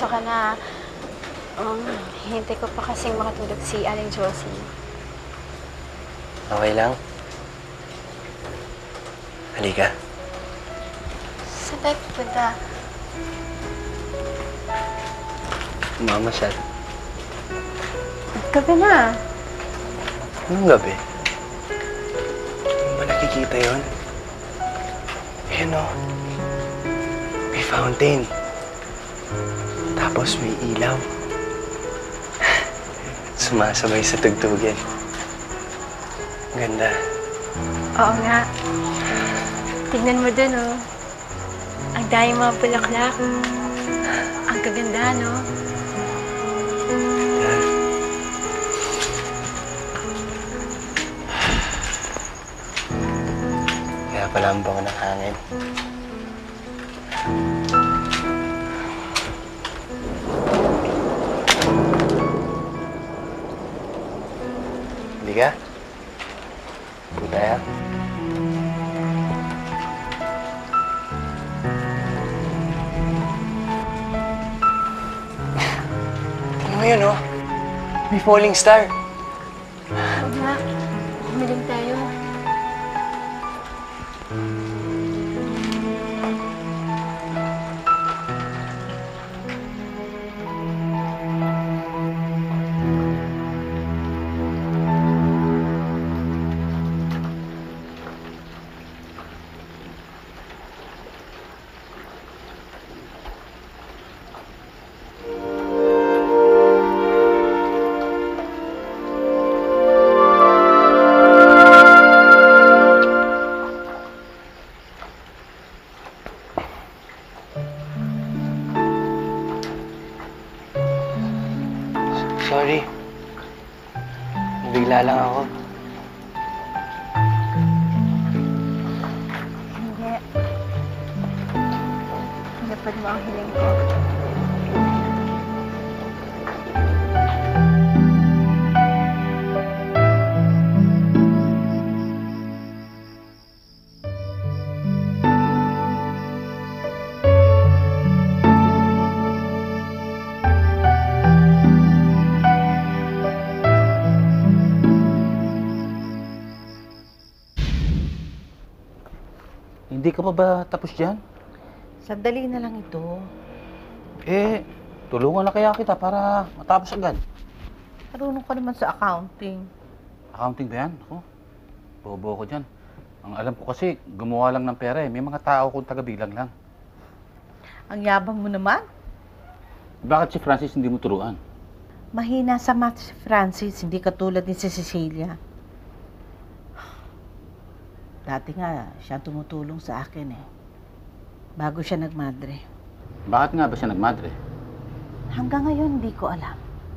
pasensya ka na. Hintay ko pa kasing makatulog si Aling Josie. Okay lang? Halika. Saan tayo pupunta? Mamasyal. Gabi na. Anong gabi? Hindi ba nakikita yun? Ayan o. May fountain. Tapos may ilaw. Sumasabay sa tugtugin. Ganda. Oo nga. Tignan mo dun, oh. Ang dahil mga bulaklak. Ang kaganda, no? Yan. Kaya pala ang bango ng hangin. Hindi ka? Hindi tayo? Tingnan mo yun, oh. May falling star. Oo nga. Humiling tayo. Sorry. Bigla lang ako. Hindi. Napad mo ang hiling ko. Hindi ka pa ba tapos dyan? Sandali na lang ito. Eh, tulungan na kaya kita para matapos agad. Marunong ka naman sa accounting. Accounting ba yan? Ako, bobo ko dyan. Ang alam ko kasi, gumawa lang ng pera eh. May mga tao kung taga-bilang lang. Ang yabang mo naman. Bakit si Francis hindi mo turuan? Mahina sa math si Francis, hindi katulad ni si Cecilia. Dati nga, siya tumutulong sa akin eh. Bago siya nagmadre. Bakit nga ba siya nagmadre? Hanggang ngayon, hindi ko alam.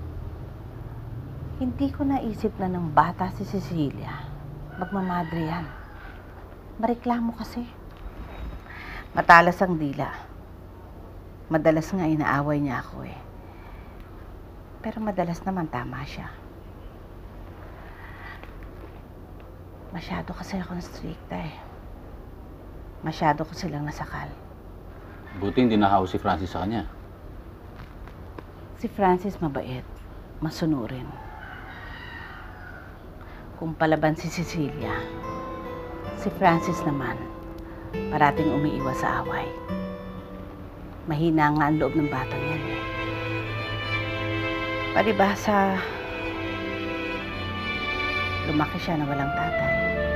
Hindi ko naisip na ng bata si Cecilia. Magmamadre yan. Mareklamo kasi. Matalas ang dila. Madalas nga inaaway niya ako eh. Pero madalas naman tama siya. Masyado kasi akong stricta eh. Masyado ko silang nasakal. Buti hindi nahaw si Francis sa kanya. Si Francis mabait, masunurin. Kung palaban si Cecilia, si Francis naman, parating umiiwas sa away. Mahina nga ang loob ng batang yan eh. Palibhasa, lumaki siya na walang tatay.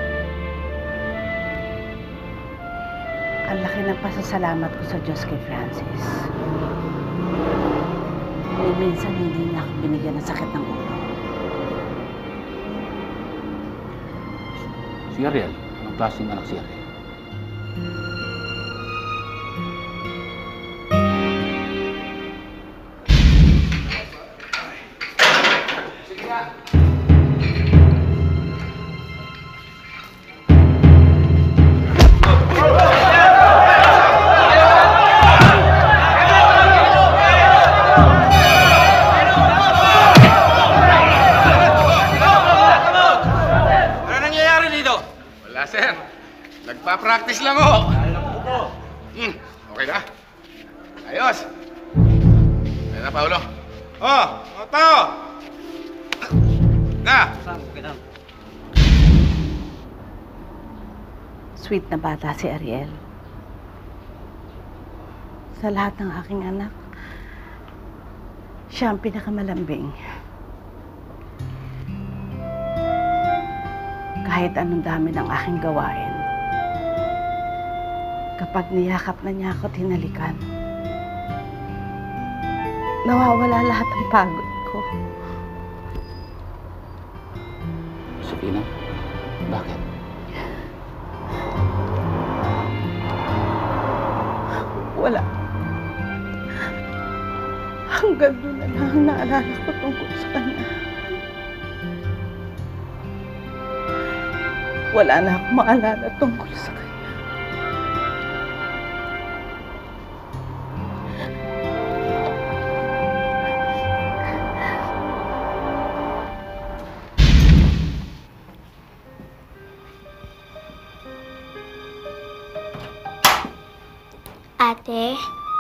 Ang laki ng pasasalamat ko sa Diyos kay Francis. Ni minsan hindi niya ako binigyan ng sakit ng ulo. Si Ariel, anong klaseng anak si Ariel? Nagpa-practice lang ho. Okay na? Ayos. Tara, Paolo. Oh, mga tao! Ga! Sweet na bata si Ariel. Sa lahat ng aking anak, siya ang pinakamalambing. Kahit anong dami ng aking gawain, kapag niyakap na niya ako at hinalikan, nawawala lahat ng pagod ko. Sabina, bakit? Wala. Hanggang doon na lang ang naalala ko tungkol sa kanya. Wala na akong maalala tungkol sa kanya. Ate,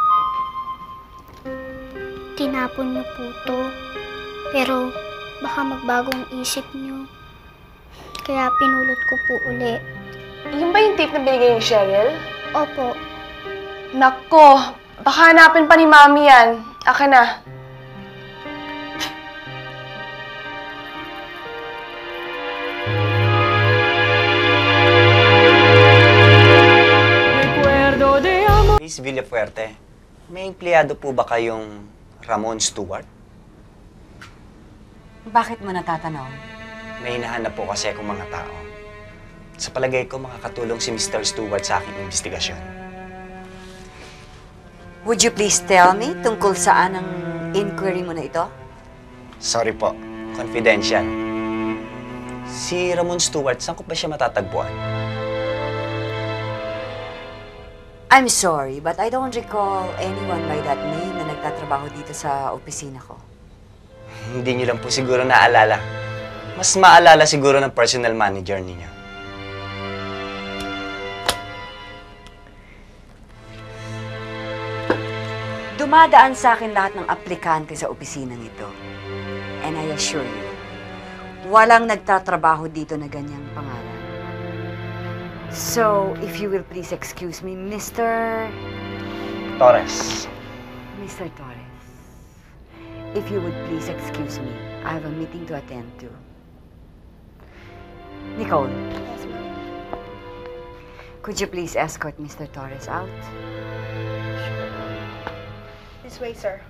tinapon niyo po to. Pero baka magbagong isip niyo. Kaya pinulot ko po uli. Yung ba yung tape na binigay ni Cheryl? Opo, Nako, baka hanapin pa ni Mami yan. Akin na. Miss Villafuerte, may empleyado po ba kayong Ramon Stewart? Bakit mo natatanaw? May hinahanap po kasi akong mga tao. Sa palagay ko, makakatulong si Mr. Stewart sa aking investigasyon. Would you please tell me tungkol saan ang inquiry mo na ito? Sorry po, confidential. Si Ramon Stewart, saan ko ba siya matatagpuan? I'm sorry, but I don't recall anyone by that name na nagtatrabaho dito sa opisina ko. Hindi niyo lang po siguro naalala. Mas maalala siguro ng personal manager ninyo. Dumadaan sa akin lahat ng aplikante sa opisinang ito. And I assure you, walang nagtatrabaho dito na ganyang pangalan. So, if you will please excuse me, Mr. Torres. Mr. Torres, if you would please excuse me, I have a meeting to attend to. Nicole. Yes, ma'am. Could you please escort Mr. Torres out? This way, sir.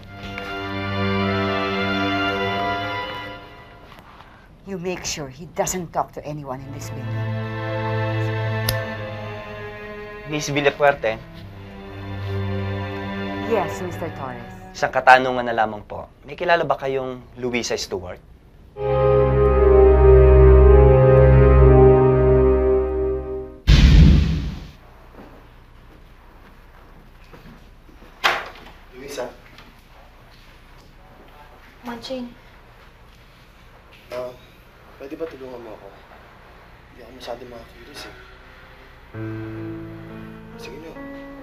You make sure he doesn't talk to anyone in this building. Miss Villafuerte, Yes, Mr. Torres. isang katanungan na lamang po. May kilala ba kayong Luisa Stewart? Luisa, Manching. pwede ba tulungan mo ako? Hindi ako masyado makakilos eh. Sige na.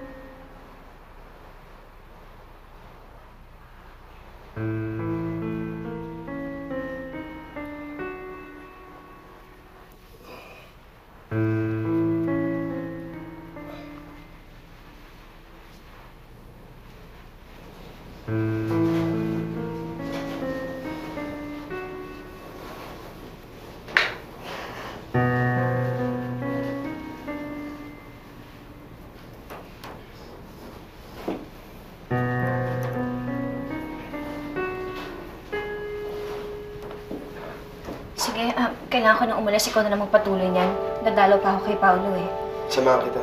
Sige, kailangan ko nang umalis. Ikaw na lang magpatuloy niyan. Dadalaw pa ako kay Paolo eh. Samahan kita.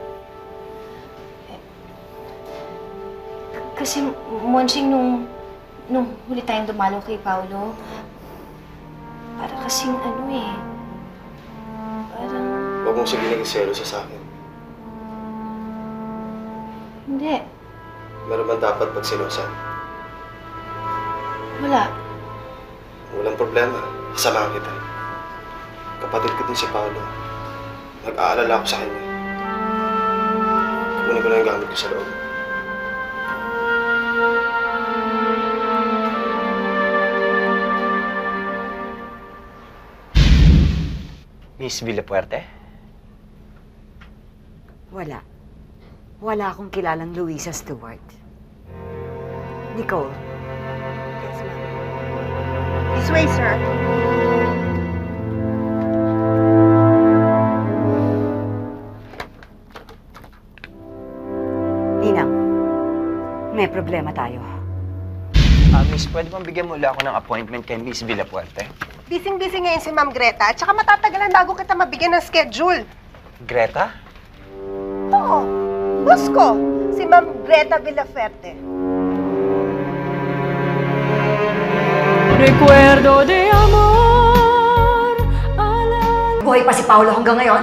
Kasi, Monsing, nung huli tayong dumalaw kay Paolo, para kasing ano eh. Parang, Huwag mong sabihin nag-selos sa akin. hindi. Meron man dapat pagselosan. Wala. Walang problema. Samahan kita. Kapatid ko din si Paolo. Nag-aalala ako sa kanya. Kunin ko na yung gamit ko sa loob. Miss Villapuerte? Wala. Wala akong kilalang Luisa Stewart. Nicole. Yes, ma'am. This way, sir. Ninang, may problema tayo. Miss, pwede bang bigyan mo ulit ako ng appointment kay Miss Villapuerte? Busy-busy ngayon si Ma'am Greta at saka matatagalan bago kita mabigyan ng schedule. Greta? Oo, boss ko, si Ma'am Greta Villafuerte. Recuerdo de amor. Buhay pa si Paolo hanggang ngayon.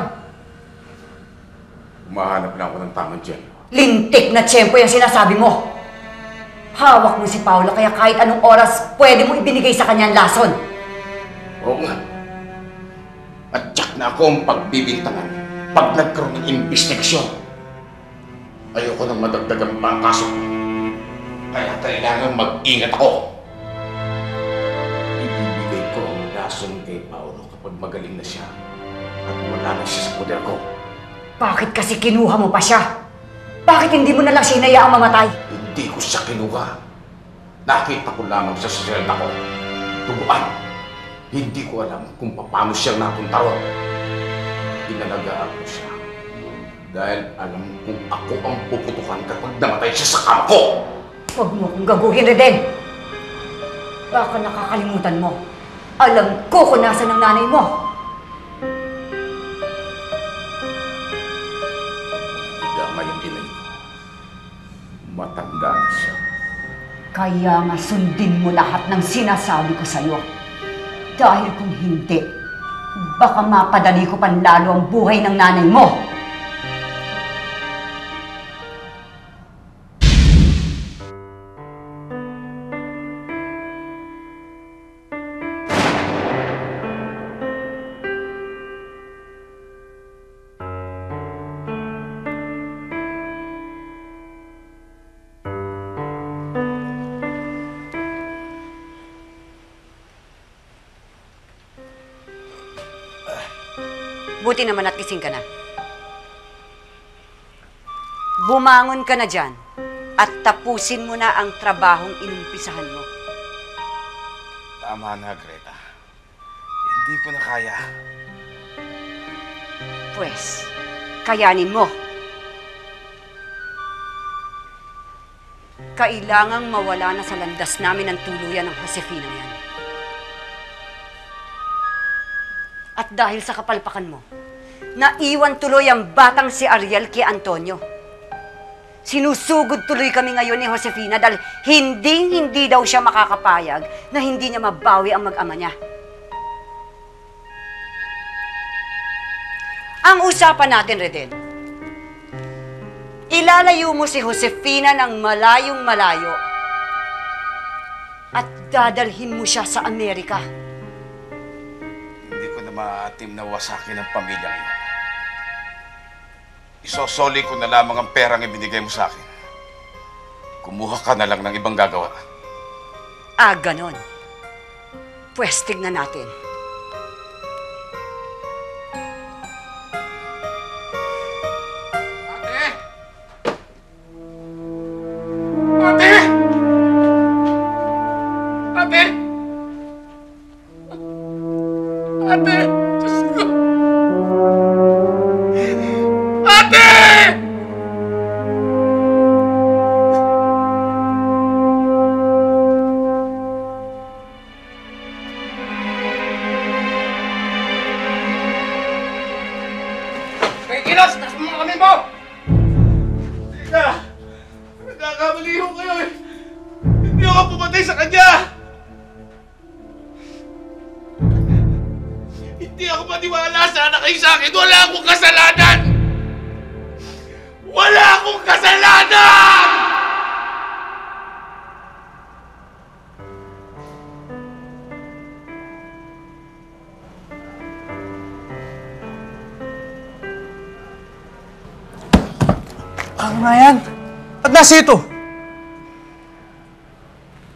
Umahanap lang ako ng tamang tiyempo. Lintik na tiyempo yung sinasabi mo. Hawak mo si Paolo kaya kahit anong oras pwede mo ibinigay sa kanya ang lason. Oo nga. At tsak na ako ang pagbibintangan pag nagkaroon ng investigasyon. Ayoko nang madagdagan pa ang kaso. Kaya kailangan mag-ingat ako. Ibibigay ko ang lason kay Paolo kapag magaling na siya at wala na siya sa poder ko. Bakit kasi kinuha mo pa siya? Bakit hindi mo na lang siya hinayaang mamatay? Hindi ko siya kinuha. Nakita ko lamang siya sa selda ko. Tubuan. Hindi ko alam kung paano siya napunta ron. Inalagaan ko siya. Dahil alam kung ako ang puputukan kapag namatay siya sa kama ko. Huwag mo kong gaguhin, Reden. Baka nakakalimutan mo. Alam ko kung nasan ang nanay mo. Igama yung inay ko. Matanda na siya. Kaya nga sundin mo lahat ng sinasabi ko sa'yo. Dahil kung hindi, baka mapadali ko pan lalo ang buhay ng nanay mo. Buti naman at gising ka na. Bumangon ka na dyan at tapusin mo na ang trabahong inumpisahan mo. Tama na, Greta. Hindi ko na kaya. Pwes, kayanin mo. Kailangang mawala na sa landas namin ang tuluyan ng Josefina yan. At dahil sa kapalpakan mo, naiwan tuloy ang batang si Ariel kay Antonio. Sinusugod tuloy kami ngayon ni Josefina dahil hindi daw siya makakapayag na hindi niya mabawi ang mag-ama niya. Ang usapan natin, Reden, ilalayo mo si Josefina ng malayong malayo at dadalhin mo siya sa Amerika. Hindi ko na maatim na wasakin ang pamilyang iyon. Isosoli ko na lamang ang perang ibinigay mo sa akin. Kumuha ka na lang ng ibang gagawa. Ah, ganon. Pwes, tignan natin. Ate! Ate! Ate! Diyos ko! Ate! May kilos! Taas mo mga kamay mo! Teka! Nagkakamali ho kayo eh! Hindi ako pumatay sa kanya! Hindi ako maniwala sana kayo sa akin! Wala akong kasalanan! Wala akong kasalanan! Ano nga yan? At nasa ito?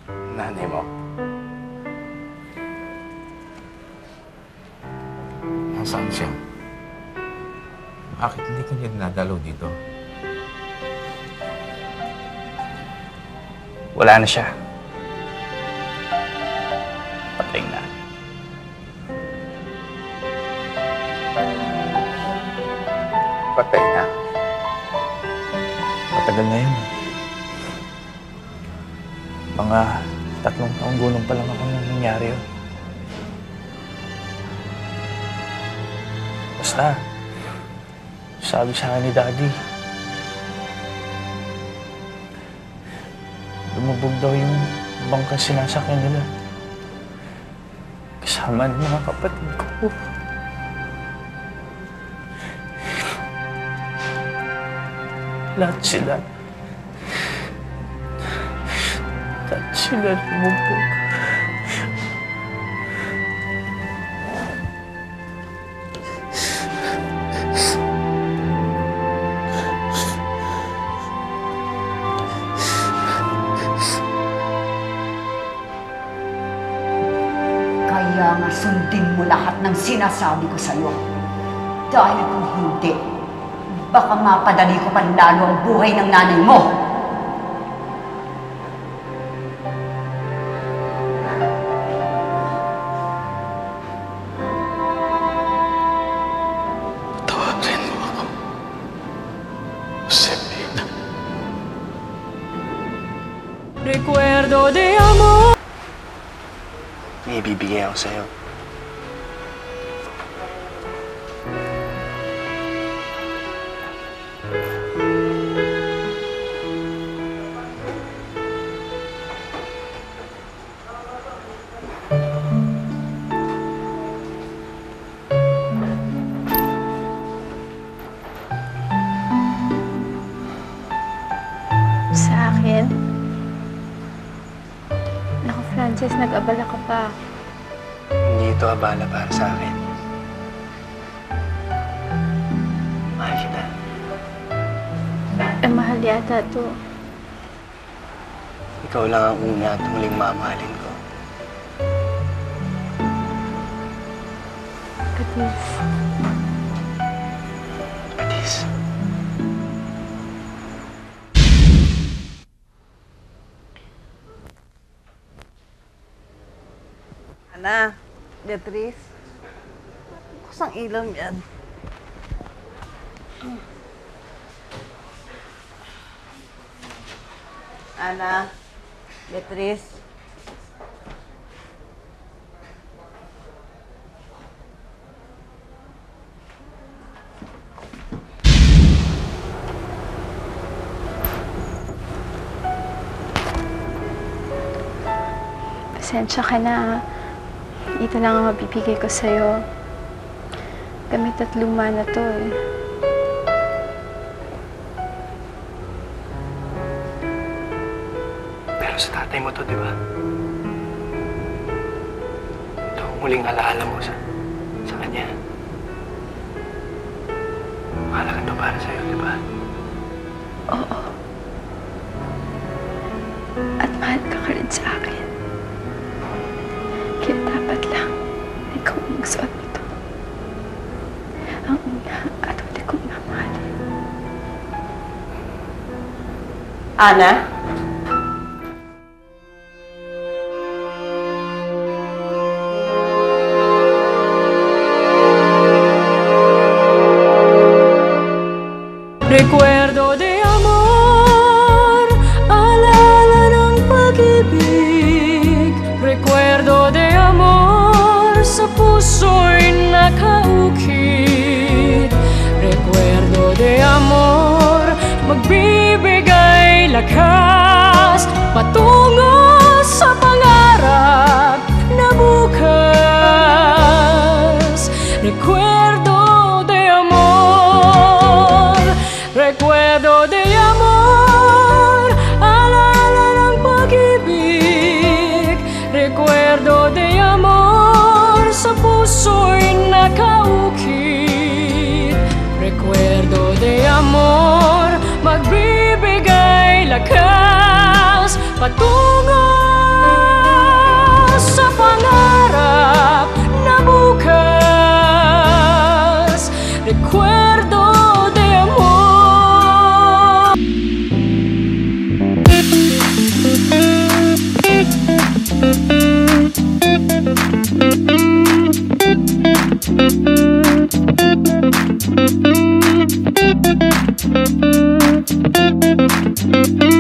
Nanay mo. Nasaan siya? Bakit hindi ka niya dinadalaw dito? Wala na siya. Patay na. Patay na. Matagal na yun. Mga 3 taong gulong pa lang ako nung nangyari yun. Basta, sabi sa akin ni Daddy, lumubog daw yung bangkang sinasakyan nila. Kasama ng mga kapatid ko. Lahat sila lumubog. Kaya nga sundin mo lahat ng sinasabi ko sa'yo. Dahil kung hindi, baka mapadali ko pa lalo ang buhay ng nanay mo. Tawagin mo ako. Josefina. Recuerdo de amor. May ibibigay ako sa'yo. Sa akin? Naku, Francis, nag-abala ka pa. Hindi ito abala para sa akin. Mahal kita. Eh, mahal yata to. Ikaw lang ang una at muling mamahalin ko. Katis. Katis. Ana, Beatrice. Bukas ang ilaw niyan. Ana, Beatrice. Pasensya ka na. Ito lang ang mabibigay ko sa'yo. Gamit at luma na to eh. Pero sa tatay mo to, di ba? Ito ang muling alaala mo sa kanya. Mahalaga to para sa'yo, di ba? Oo. At mahal ka rin sa akin. Kaya dapat lang ikaw ang magsuot nito. Ang una at huli kong mamahalin. Ana? Recuerdo de amor, alala ng pag-ibig. Recuerdo de amor, sa puso'y nakaukit. Recuerdo de amor, magbibigay lakas patungo sa pangarap na bukas. Recuerdo de amor, recuerdo de amor, alala ng pag-ibig. Recuerdo de amor, sa puso'y nakaukit. Recuerdo de amor, magbibigay lakas patungo sa pangarap na bukas. recuerdo de amor. Thank you.